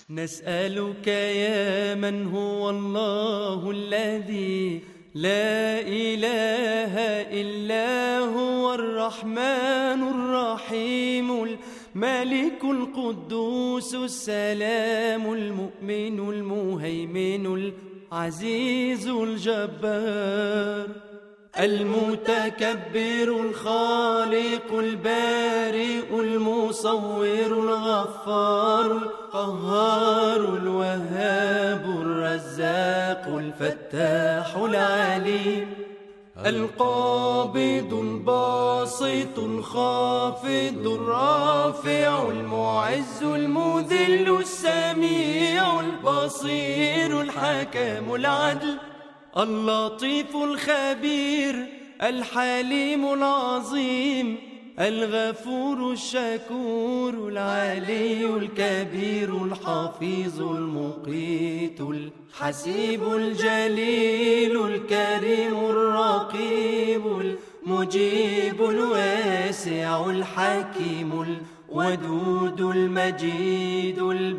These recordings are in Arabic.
نسألك يا من هو الله الذي لا إله إلا هو الرحمن الرحيم الملك القدوس السلام المؤمن المهيمن العزيز الجبار المتكبر الخالق البارئ المصور الغفار القهار الوهاب الرزاق الفتاح العليم القابض الباسط الخافض الرافع المعز المذل السميع البصير الحكم العدل اللطيف الخبير الحليم العظيم الغفور الشكور العلي الكبير الحفيظ المقيت الحسيب الجليل الكريم الرقيب المجيب الواسع الحكيم الودود المجيد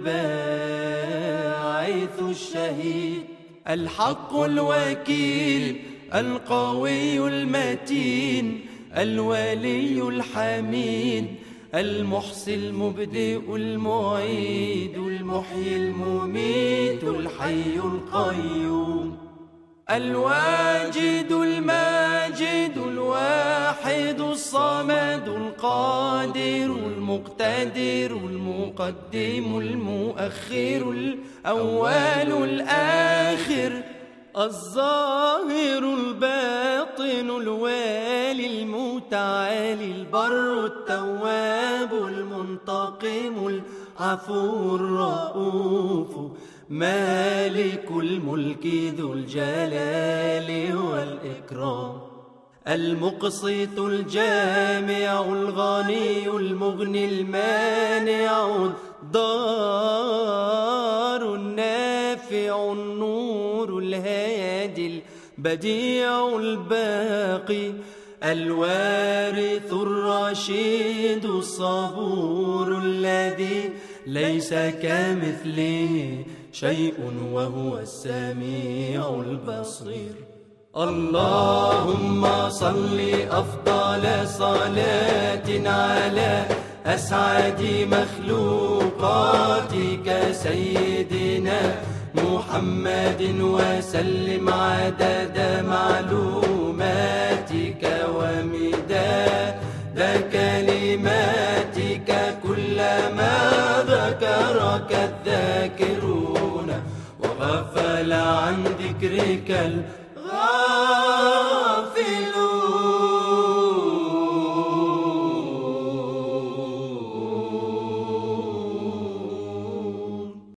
الباعث الشهيد الحق الوكيل القوي المتين الولي الحميد المحصي المبدئ المعيد المحيي المميت الحي القيوم الواجد الماجد الواحد الصمد القادر المقتدر المقدم المؤخر الأول الآخر الظاهر الباطن الوالي المتعالي البر التواب المنتقم العفو الرؤوف مالك الملك ذو الجلال والإكرام المقسط الجامع الغني المغني المانع الضار النافع النور الهادي البديع الباقي الوارث الرشيد الصبور الذي ليس كمثله شيء وهو السميع البصير اللهم صل أفضل صلاة على أسعد مخلوقاتك سيدنا محمد وسلم عدد معلوماتك ومداد كلماتك كلما ذكرك الذاكرون وغفل عن ذكرك